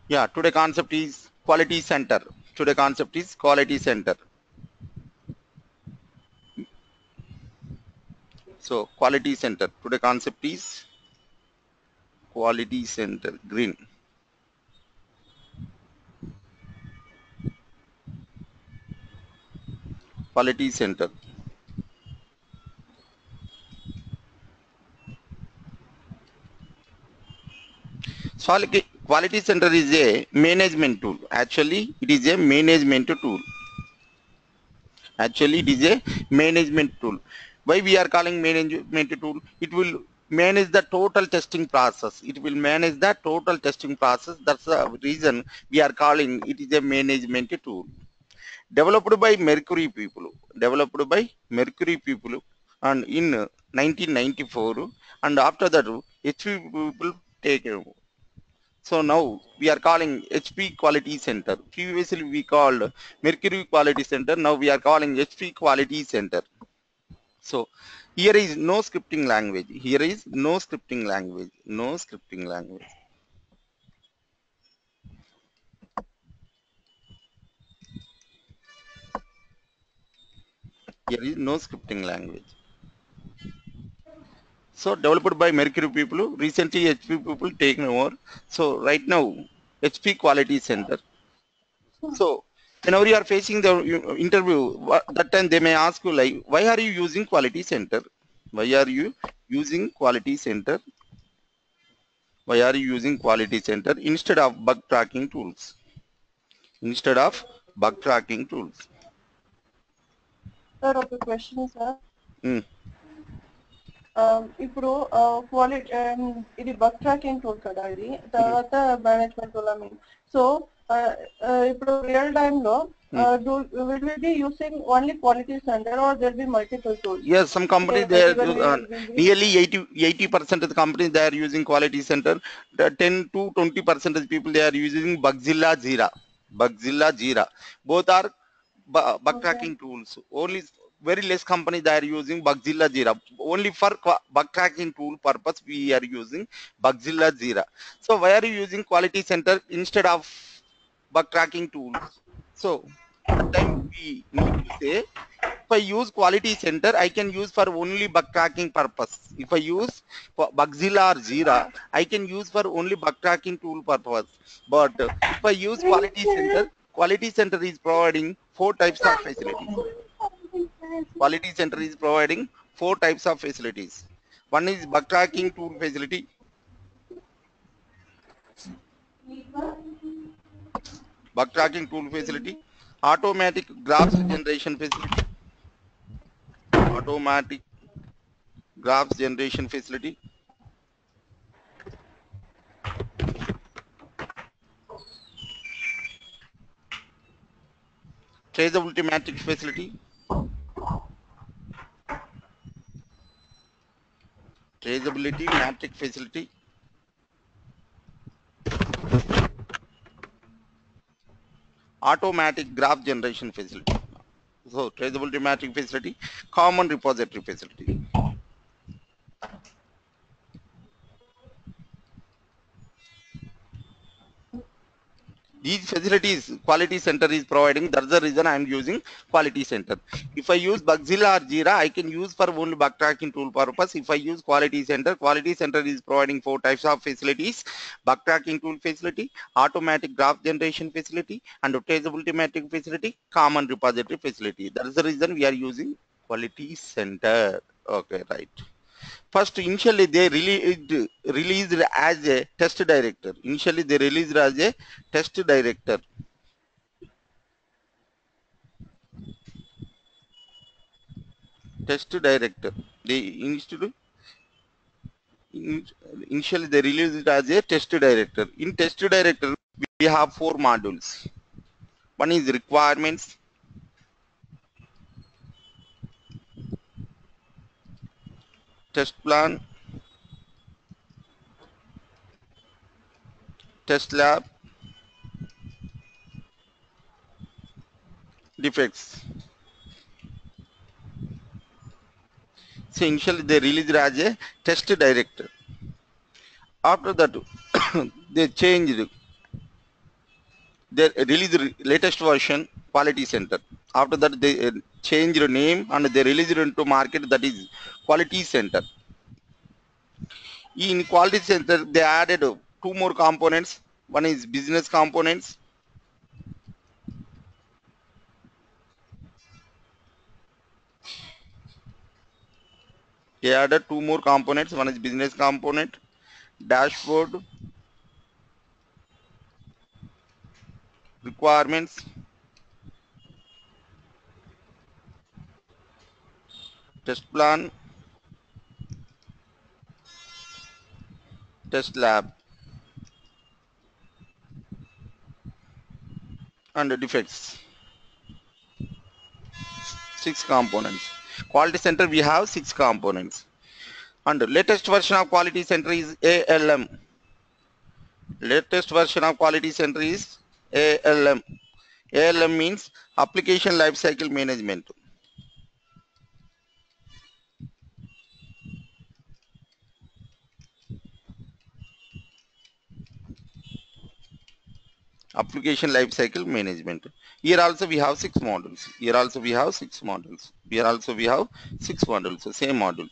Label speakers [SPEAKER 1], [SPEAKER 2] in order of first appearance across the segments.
[SPEAKER 1] Yeah, today concept is quality center. Today concept is quality center. So quality center. Today concept is quality center. Green. Quality center. So quality center is a management tool. Actually, it is a management tool. Actually, it is a management tool. Why we are calling management tool? It will manage the total testing process. It will manage the total testing process. That's the reason we are calling it is a management tool. Developed by Mercury people. Developed by Mercury people, and in 1994, and after that HP people take over. So now we are calling HP Quality Center. Previously we called Mercury Quality Center. Now we are calling HP Quality Center. So here is no scripting language. Here is no scripting language. No scripting language. Here is no scripting language. So developed by Mercury people. Recently HP people taken over. So right now HP Quality Center. So whenever you are facing the interview, that time they may ask you like, why are you using Quality Center? Why are you using Quality Center? Why are you using Quality Center instead of bug tracking tools? Instead of bug tracking tools.
[SPEAKER 2] Sir ఒక question sir
[SPEAKER 1] Hmm.
[SPEAKER 2] ఇప్పుడు quality ఇది bug tracking tool కదా ఇది తర్వాత management tool I mean so ఇప్పుడు real time లో will we be using only quality center or there will be multiple tools?
[SPEAKER 1] Yes, some companies they are nearly 80% of the companies they are using Quality Center. The 10 to 20% of the people they are using Bugzilla Jira. Bugzilla Jira. Both are bug tracking tools. Only very less companies they are using Bugzilla Jira. Only for bug tracking tool purpose we are using Bugzilla Jira. So why are you using Quality Center instead of bug tracking tools? So that time we need to say, if I use Quality Center, I can use for only bug tracking purpose. If I use Bugzilla or Jira, I can use for only bug tracking tool purpose. But if I use Quality Center is providing four types of facilities. Quality Center is providing four types of facilities. One is bug tracking tool facility. Bug tracking tool facility. Automatic graphs generation facility. Automatic graphs generation facility. Traceability matrix facility. Traceability matrix facility. Automatic graph generation facility. So traceability matrix facility, common repository facility. These facilities Quality Center is providing. That's the reason I am using Quality Center. If I use Bugzilla or Jira, I can use for only bug tracking tool purpose. If I use Quality Center is providing four types of facilities: bug tracking tool facility, automatic graph generation facility, and traceability matrix facility, common repository facility. That is the reason we are using Quality Center. Okay, right. First, initially they released as a test director. Initially they released as a test director. Test director. Initially they released it as a test director. In test director, we have four modules. One is requirements, test plan, test lab, defects. So initially they released as a test director. After that, they changed they release the latest version quality center. After that they change the name and they release it into market, that is quality center. In quality center they added two more components. One is business components. They added two more components. One is business component, dashboard, requirements, test plan, test lab, and defects. 6 components. Quality center we have 6 components. And latest version of quality center is ALM. Latest version of quality center is ALM. ALM means application lifecycle management. Application lifecycle management. Here also we have 6 modules. Here also we have 6 modules. Here also we have 6 modules. So same modules.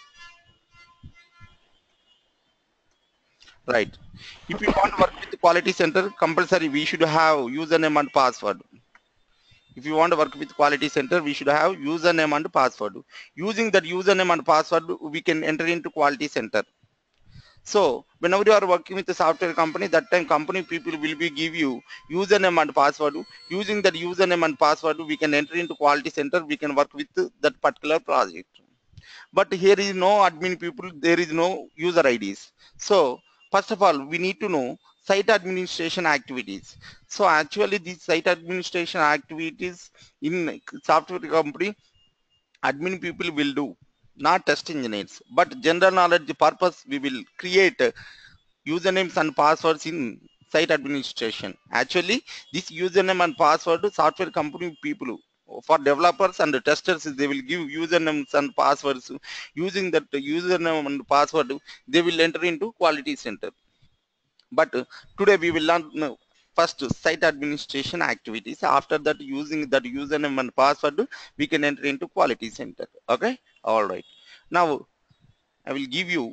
[SPEAKER 1] Right. If you want to work with the quality center, compulsory we should have username and password. If you want to work with quality center, we should have username and password. Using that username and password, we can enter into quality center. So whenever you are working with a software company, that time company people will be give you username and password. Using that username and password, we can enter into quality center. We can work with that particular project. But here is no admin people. There is no user IDs. So first of all, we need to know site administration activities. So actually these site administration activities in software company, admin people will do, not test engineers. But general knowledge purpose, we will create usernames and passwords in site administration. Actually, this username and password software company people, for developers and testers, they will give usernames and passwords. Using that username and password, they will enter into quality center. But today we will learn first site administration activities. After that, using that username and password, we can enter into quality center. Okay, all right. Now I will give you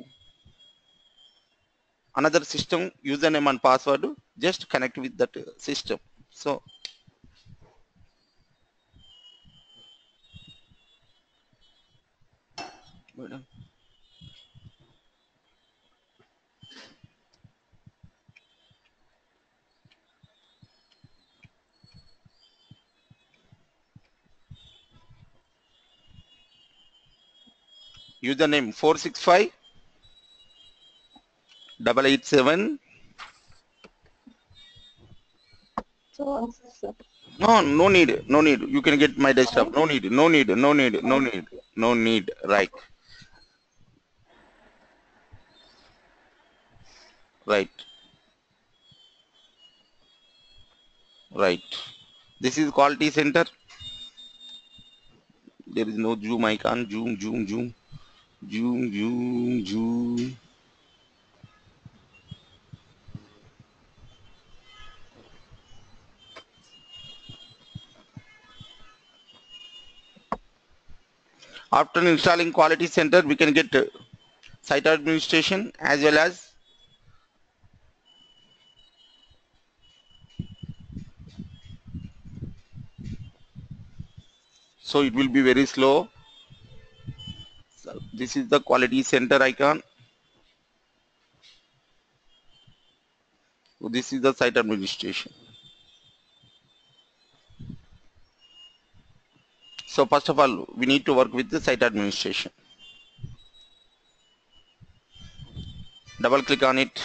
[SPEAKER 1] another system username and password. Just connect with that system. So username 465 887.
[SPEAKER 2] So,
[SPEAKER 1] No need, no need. You can get my desktop. No need, no need, no need, no need, no need. Right, right, right. This is quality center. There is no zoom icon. Zoom, zoom, zoom, zoom, zoom, zoom. After installing quality center, we can get site administration as well as so it will be very slow. So this is the quality center icon. So this is the site administration. So first of all, we need to work with the site administration. Double click on it.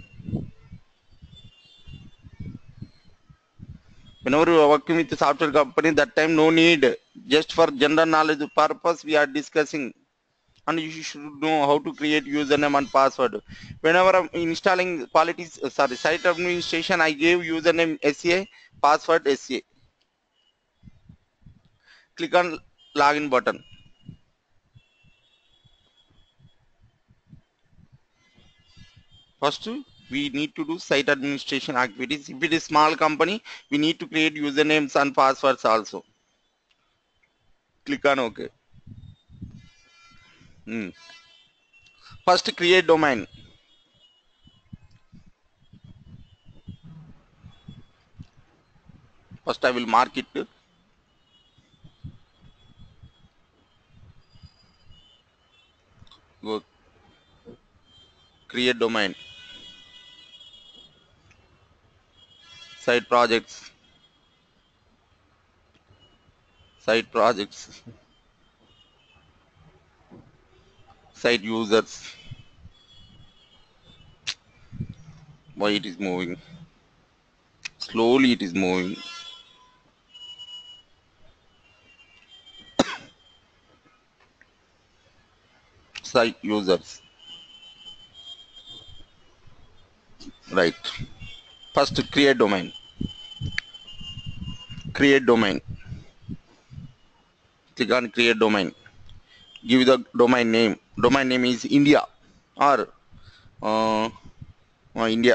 [SPEAKER 1] Whenever you are working with the software company, that time no need. Just for general knowledge purpose, we are discussing. And you should know how to create username and password. Whenever I'm installing site administration, I gave username SA, password SA. Click on login button. First, we need to do site administration activities. If it is small company, we need to create usernames and passwords also. Click on OK. First create domain. First I will mark it. Go create domain. Site projects. Site projects. Site users. Why it is moving? Slowly it is moving. Site users. Right. First create domain. Create domain. Click on create domain. Give the domain name. Domain name is India or India.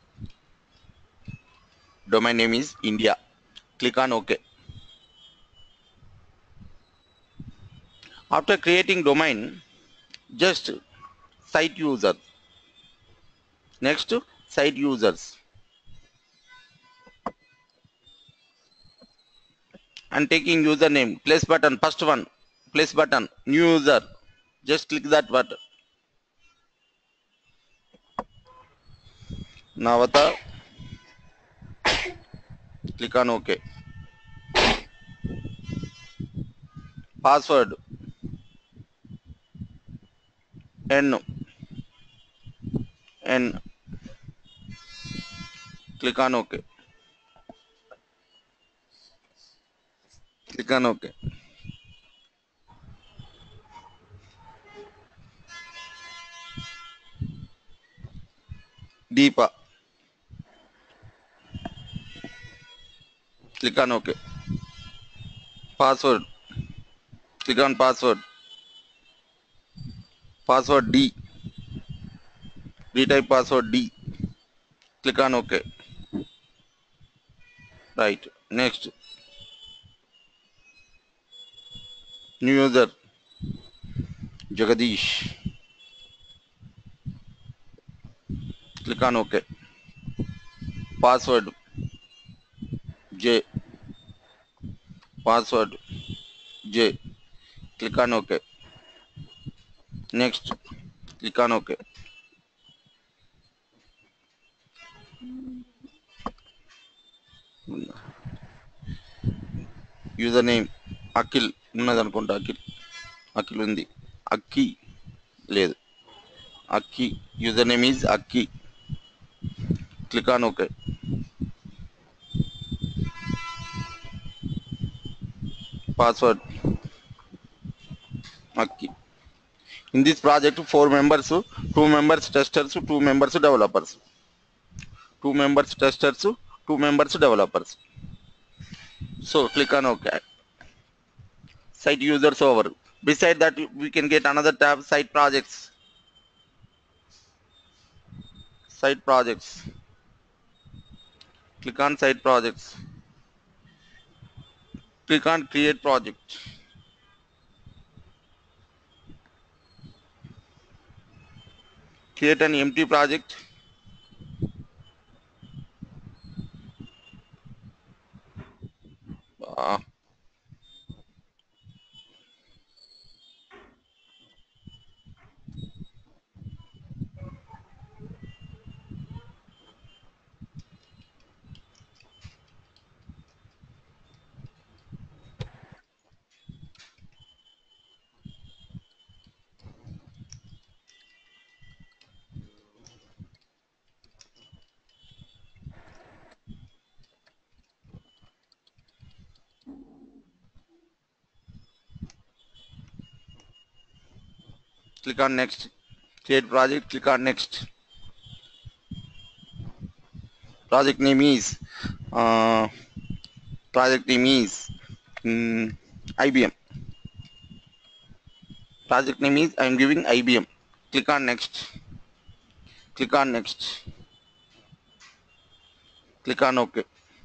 [SPEAKER 1] Domain name is India. Click on OK. After creating domain, just site user. Next, site users. And taking username, place button, first one, place button, new user. Just click that button. Navata. Click on OK. Password. N. Click on OK. Click on OK. Deepa. Click on OK. Password. Click on password. Password D. Retype password D. Click on OK. Right. Next. New user. Jagadish. Click on OK. Password J. Password J. Click on OK. Next. Click on OK. Username Akil. ఉన్నదనుకుంటా అఖిల్. అఖిల్ ఉంది. అక్కి లేదు. అక్కి. Username is Akki. Click on OK. Password Akki. In this project, 4 members, 2 members testers, 2 members developers. 2 members testers, 2 members developers. So click on OK. Site users over. Beside that, we can get another tab, site projects. Site projects. Click on site projects. Click on create project. Create an empty project. Click on next. Create project. Click on next. Project name is IBM. Project name is I am giving IBM. Click on next. Click on next. Click on OK.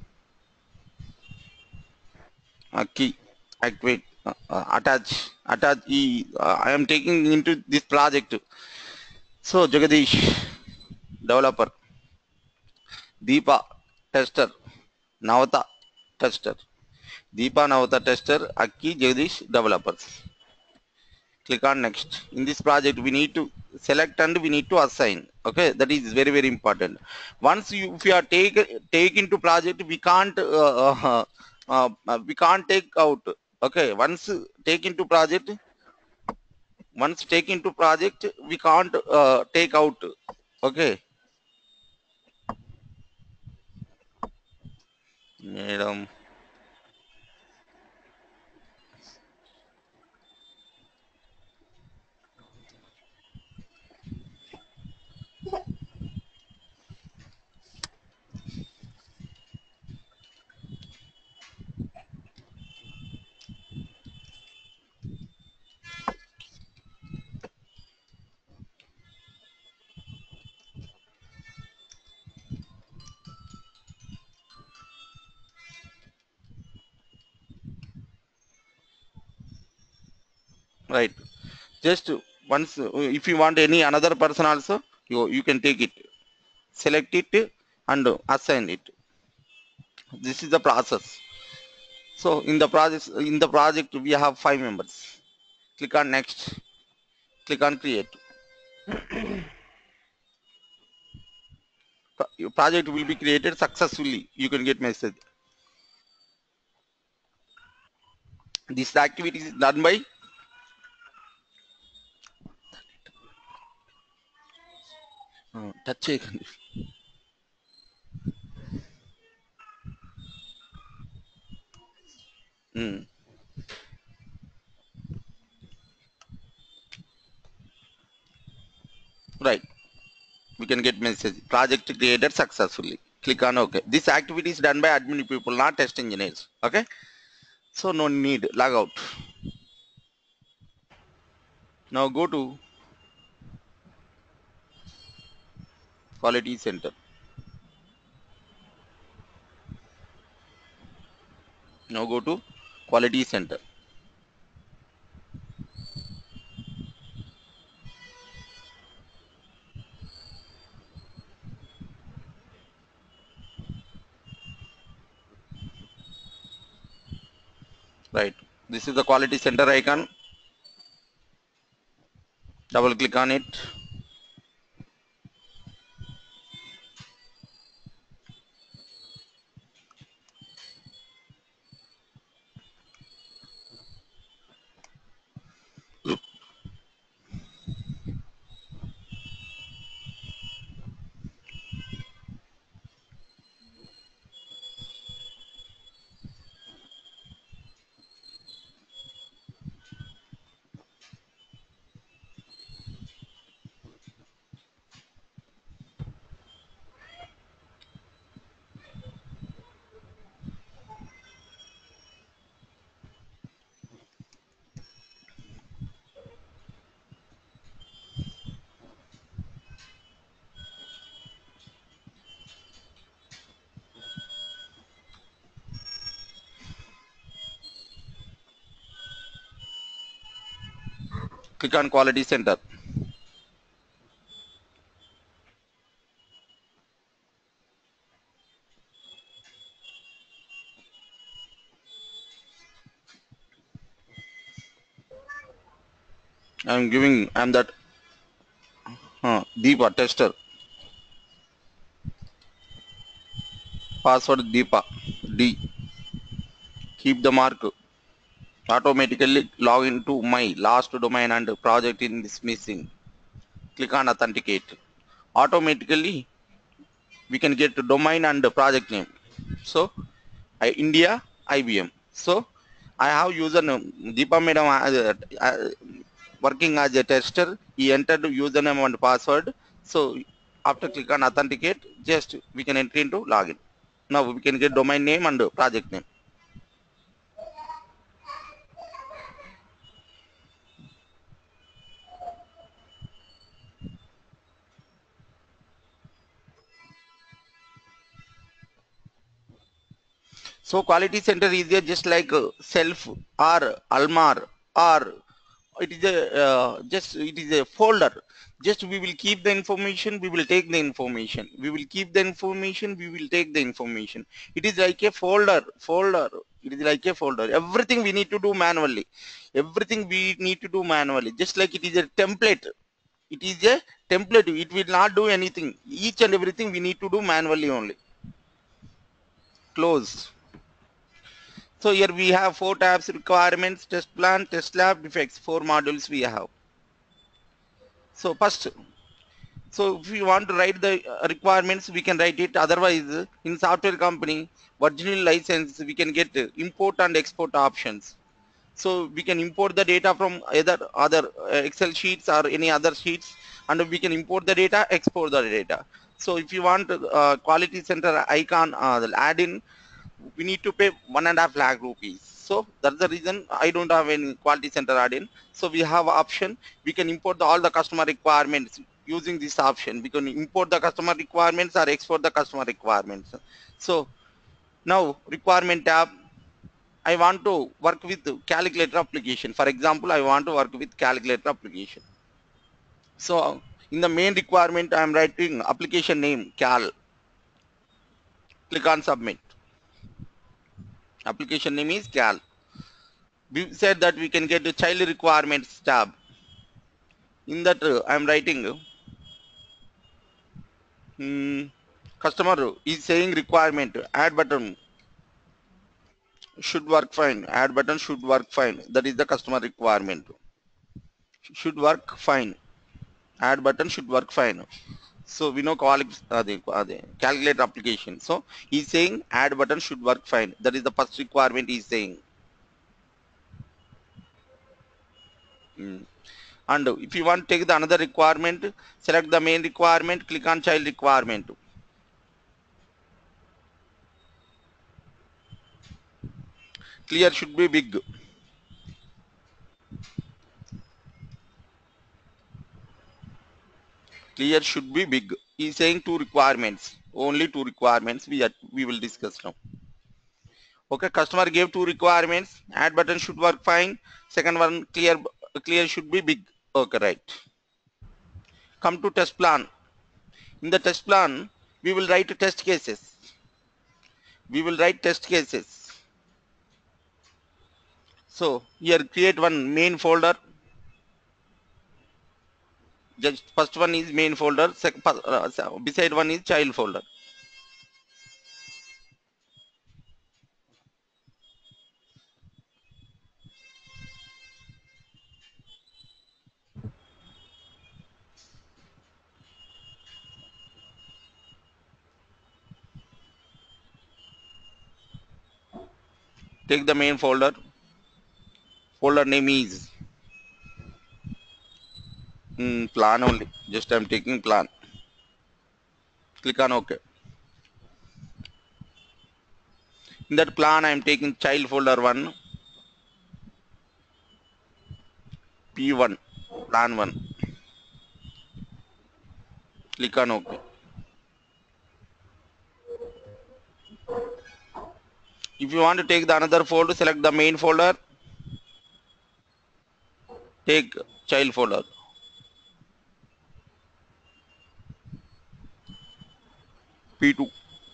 [SPEAKER 1] Key activate, attach. I am taking into this project. So Jagadish developer, Deepa tester, Navata tester, Deepa Navata tester, Akki Jagadish developers. Click on next. In this project we need to select and we need to assign. Okay, that is very very important. Once you, if you are take into project, we can't take out. Okay, once take into project we can't take out. Okay, madam. Right, just once if you want any another person also, you can take it, select it and assign it. This is the process. So in the project we have 5 members. Click on next. Click on create. Your project will be created successfully. You can get message. This activity is done by touch చేయకండి. Right. We can get message. Project created successfully. Click on OK. This activity is done by admin people, not test engineers. Okay. So no need. Log out. Now go to quality center. Now go to quality center. Right. This is the quality center icon. Double click on it. Click on quality center. I'm that Deepa tester. Password Deepa D. Keep the mark. Automatically log into my last domain and project in this missing. Click on authenticate. Automatically we can get domain and project name. So India IBM. So I have username Deepa madam working as a tester. He entered username and password. So after click on authenticate, just we can enter into login. Now we can get domain name and project name. So quality center is just like self or Almar, or it is a just it is a folder. Just we will keep the information, we will take the information, we will keep the information, we will take the information. It is like a folder. It is like a folder. Everything we need to do manually. Everything we need to do manually. Just like it is a template. It is a template. It will not do anything. Each and everything we need to do manually only. Close. So here we have 4 tabs: requirements, test plan, test lab, defects. 4 modules we have. So first, so if you want to write the requirements, we can write it. Otherwise, in software company, original license, we can get import and export options. So we can import the data from either other Excel sheets or any other sheets, and we can import the data, export the data. So if you want quality center icon add in, we need to pay 1.5 lakh rupees. So that's the reason I don't have any quality center add-in. So we have option. We can import all the customer requirements using this option. We can import the customer requirements or export the customer requirements. So now requirement tab. I want to work with calculator application. For example, I want to work with calculator application. So in the main requirement, I am writing application name cal. Click on submit. Application name is cal. We said that we can get the child requirements tab. In that I am writing customer is saying requirement add button should work fine. Add button should work fine. That is the customer requirement. Should work fine. Add button should work fine. So we know calculate application. So he's saying add button should work fine. That is the first requirement he's saying. And if you want to take the another requirement, select the main requirement, click on child requirement. Clear should be big. Clear should be big. He's saying 2 requirements. Only 2 requirements we will discuss now. Okay, customer gave 2 requirements. Add button should work fine. Second one, clear should be big. Okay, right. Come to test plan. In the test plan, we will write test cases. We will write test cases. So here create one main folder. Just first one is main folder. Beside one is child folder. Take the main folder. Folder name is plan only. Just I'm taking plan. Click on OK. In that plan, I am taking child folder 1, P1, plan 1. Click on OK. If you want to take the another folder, select the main folder. Take child folder. P2.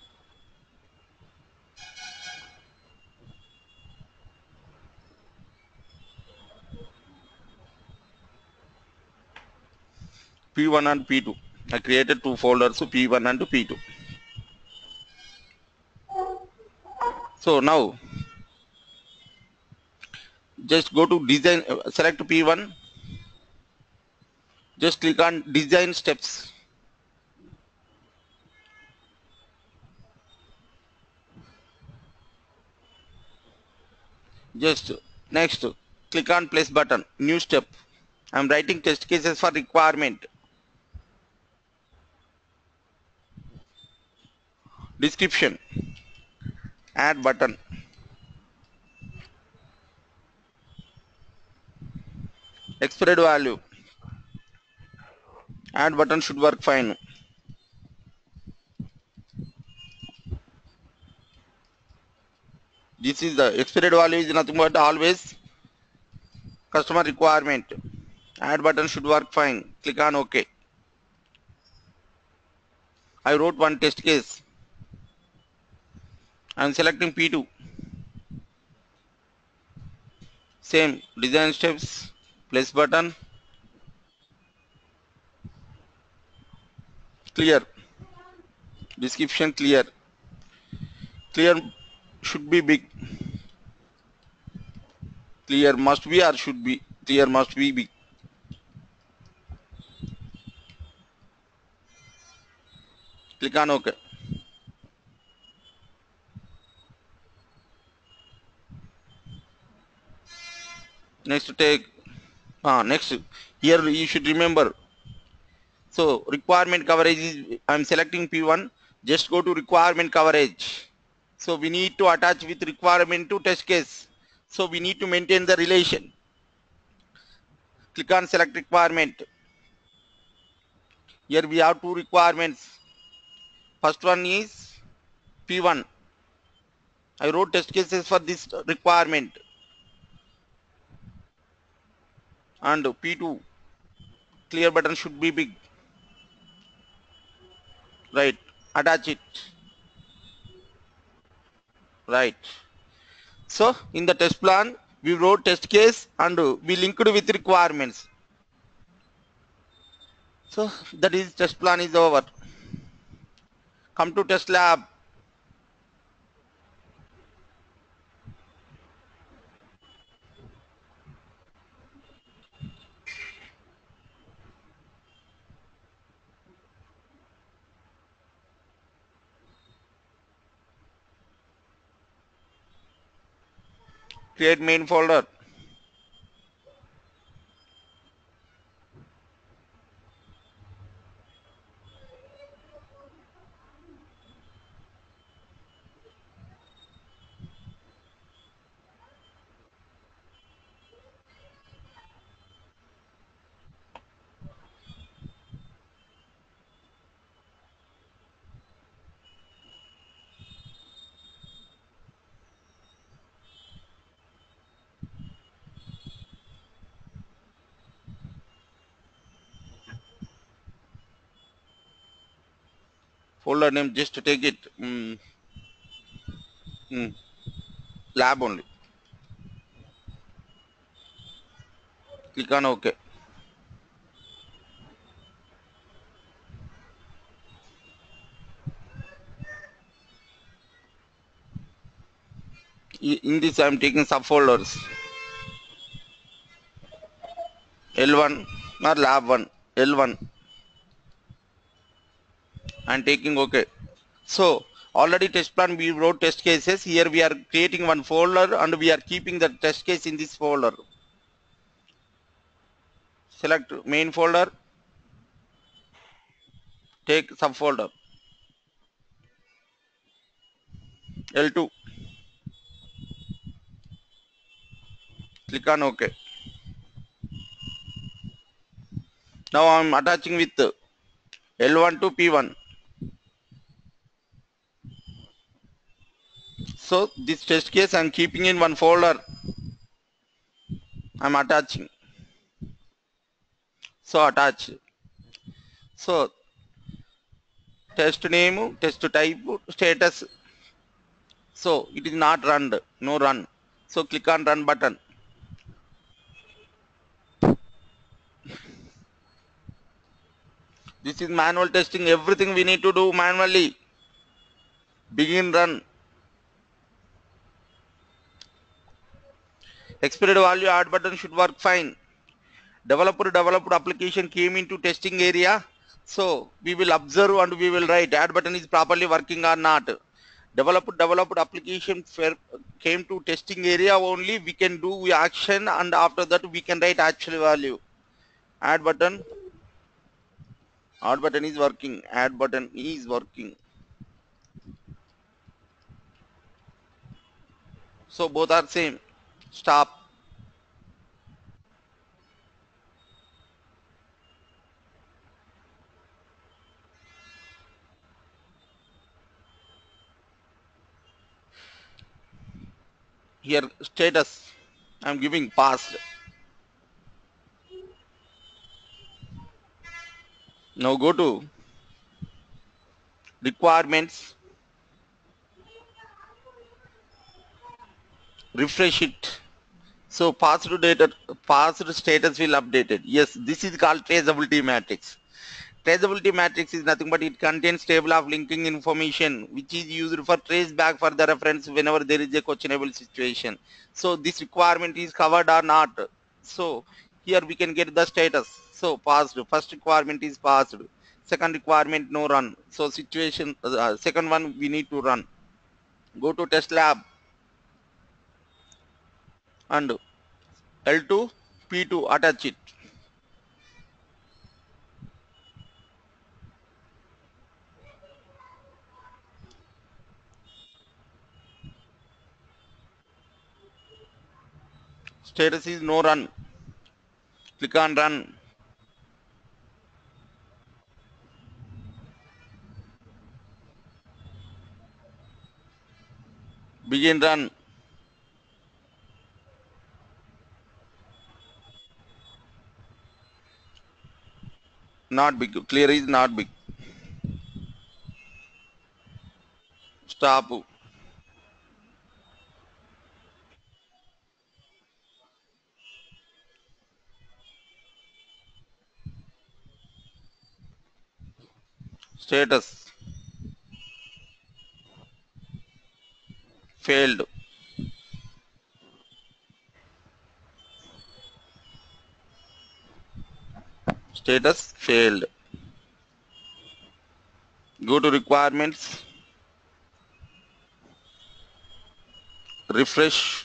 [SPEAKER 1] P1 and P2. I created 2 folders, so P1 and P2. So now, just go to design, select P1. Just click on design steps. Just next, click on plus button, new step. I am writing test cases for requirement. Description, add button. Expired value, add button should work fine. This is the expected value is nothing but always customer requirement. Add button should work fine. Click on OK. I wrote one test case. I am selecting P2. Same design steps. Place button. Clear. Description clear. Clear should be big. Clear must be or should be. Clear must be big. Click on OK. Next take. Next. Here you should remember. So requirement coverage is, I'm selecting P1. Just go to requirement coverage. So we need to attach with requirement to test case. So we need to maintain the relation. Click on select requirement. Here we have two requirements. First one is P1. I wrote test cases for this requirement. And P2. Clear button should be big. Right. Attach it. Right. So in the test plan, we wrote test case and we linked with requirements. So that is test plan is over. Come to test lab. Create main folder. Folder name just take it. Lab only. Click on OK. In this I am taking subfolders. L1 or lab 1. L1. I am taking OK. So already test plan we wrote test cases. Here we are creating one folder and we are keeping the test case in this folder. Select main folder. Take subfolder. L2. Click on OK. Now I am attaching with L1 to P1. So this test case I am keeping in one folder. I am attaching. So attach. So test name, test type, status. So it is not run, no run. So click on run button. This is manual testing. Everything we need to do manually. Begin run. Expected value add button should work fine. Developer developed application came into testing area. So we will observe and we will write add button is properly working or not. Developed application came to testing area only. We can do action and after that we can write actual value. Add button is working. Add button is working. So both are same. Stop. here status I'm giving past. Now go to requirements, refresh it. So passed data, passed status will updated. Yes, this is called traceability matrix. Traceability matrix is nothing but it contains table of linking information which is used for trace back for the reference whenever there is a questionable situation. So this requirement is covered or not. So here we can get the status. So passed. First requirement is passed. Second requirement no run. So situation second one we need to run. Go to test lab and L2 P2 attach it. Status is no run. Click on run. Begin run. Not big. Clear is not big. Stop. Status failed. Status failed. Go to requirements. Refresh.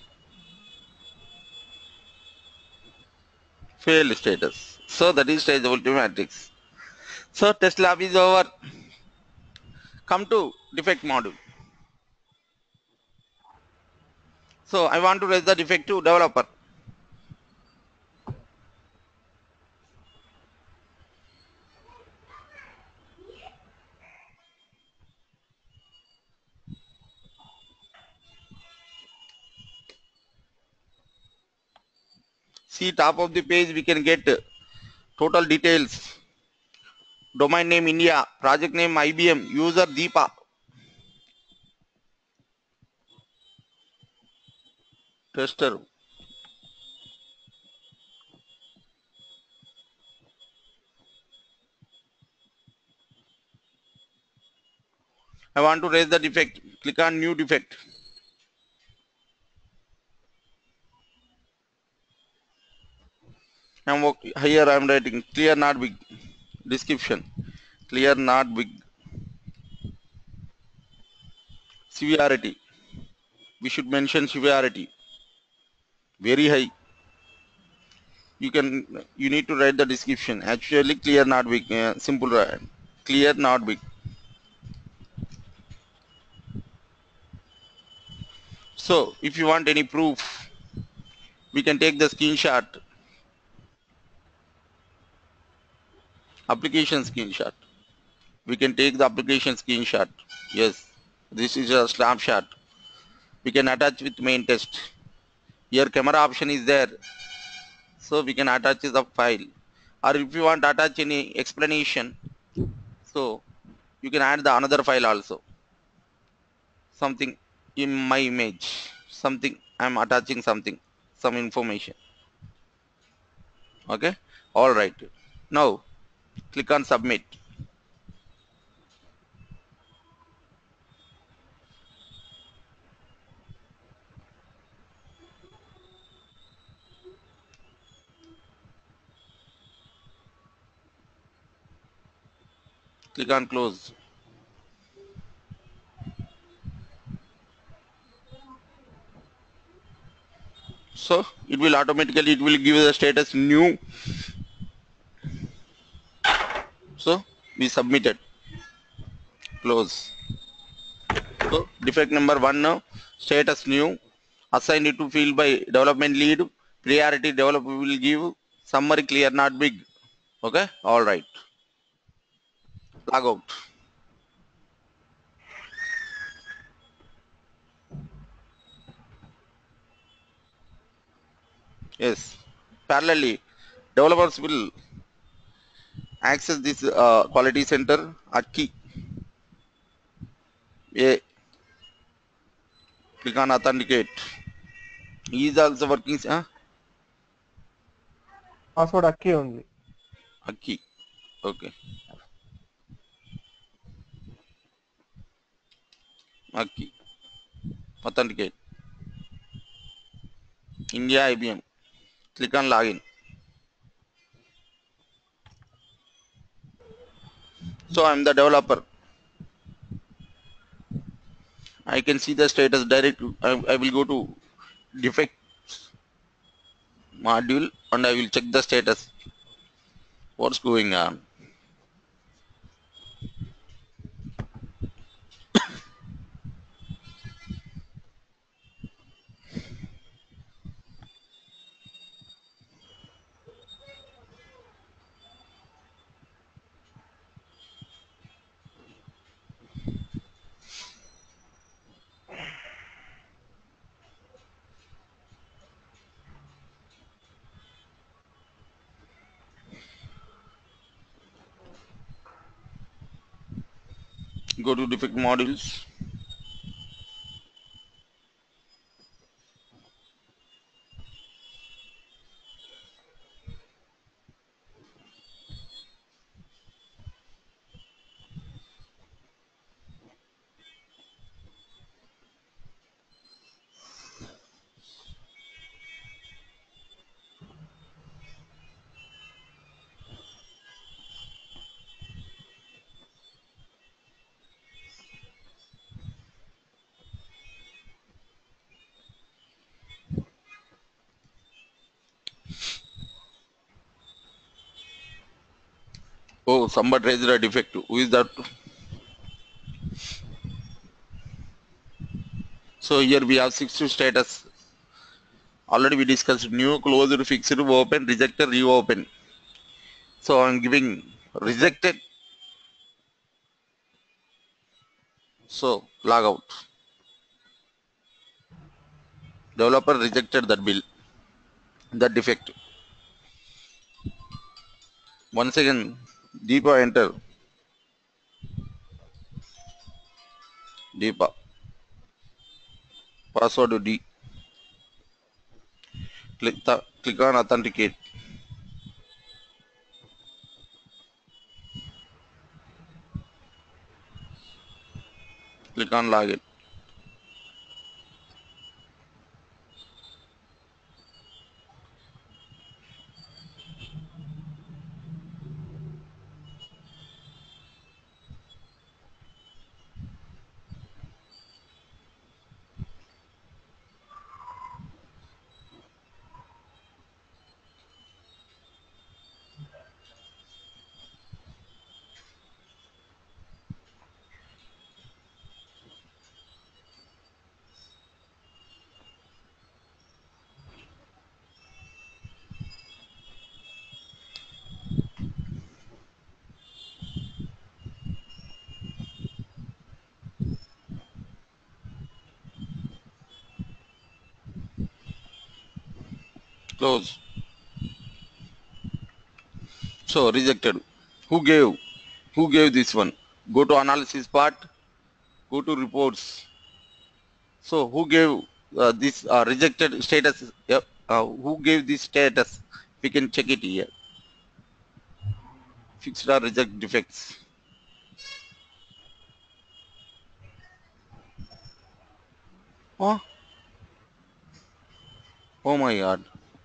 [SPEAKER 1] Failed status. So that is traceability matrix. So test lab is over. Come to defect module. So I want to raise the defect to developer. See top of the page we can get total details. Domain name India, project name IBM, user Deepa, tester. I want to raise the defect. Click on new defect. Here I am writing clear not big. Description. Clear not big. Severity. We should mention severity. Very high. You need to write the description. Actually clear not big. Simple. Clear not big. So if you want any proof, we can take the screenshot. Application screenshot. We can take the application screenshot. Yes. This is a snapshot. We can attach with main test. Here camera option is there. So we can attach the file. Or if you want to attach any explanation, so you can add the another file also. Something in my image. Something I'm attaching something. Some information. Okay. All right. Now click on submit. Click on close. So it will automatically give the status new. So we submitted. Close. So defect number 1 now, status new, assign it to field by development lead, priority developer will give, summary clear not big. Okay, all right. Log out. Yes. Parallelly, developers will access this quality center at key. A click on authenticate. He is also working.
[SPEAKER 3] Password అక్కే ఉంది.
[SPEAKER 1] A key. Okay. A key. Authenticate. India IBM. Click on login. So I'm the developer. I can see the status direct. I will go to defects module and I will check the status. What's going on? Go to defect modules. Oh, somebody raised a defect. Who is that? So here we have 6 status. Already we discussed new, closed, fixed, open, rejected, reopen. So I'm giving rejected. So log out. Developer rejected that bill, that defect. Once again, Deepa enter. Deepa. Password D. Click on authenticate. Click on login. Close. So rejected. Who gave? Who gave this one? Go to analysis part. Go to reports. So who gave this rejected status? Yep. Who gave this status? We can check it here. Fixed or reject defects. Oh, oh my God.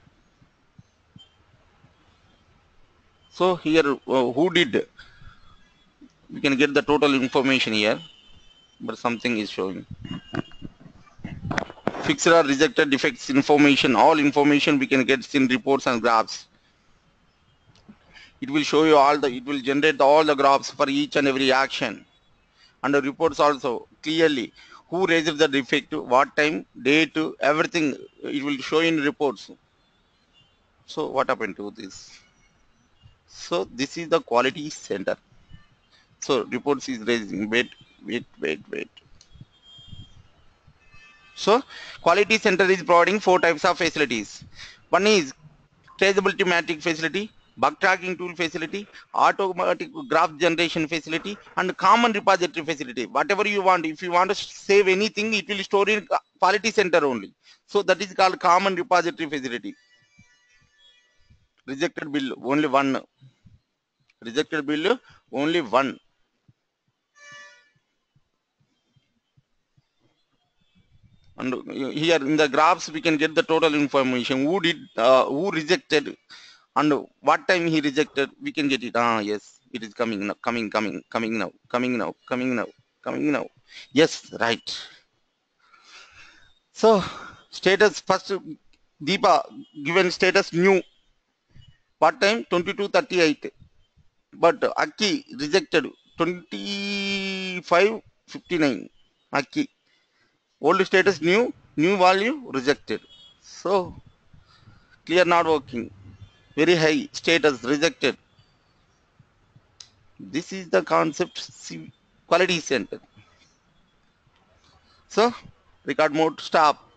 [SPEAKER 1] So here, who did? We can get the total information here, but something is showing. Fixed or rejected defects information. All information we can get in reports and graphs. It will show you all the. It will generate all the graphs for each and every action, and the reports also clearly. Who raised the defect? What time? Date? Everything. It will show in reports. So what happened to this? So this is the quality center. So reports is raising. Wait. So quality center is providing 4 types of facilities. One is traceability matrix facility, bug tracking tool facility, automatic graph generation facility, and common repository facility. Whatever you want, if you want to save anything, it will store in quality center only. So that is called common repository facility. Rejected bill only one. Rejected bill only one. And here in the graphs we can get the total information. Who rejected, and what time he rejected. We can get it. Yes, it is coming now. Coming now. Yes, right. So status first. Deepa given status new. What time? 22:38. But Aki rejected 25:59. Aki. Old status new value rejected. So clear not working. Very high status rejected. This is the concept quality center. So record mode stop.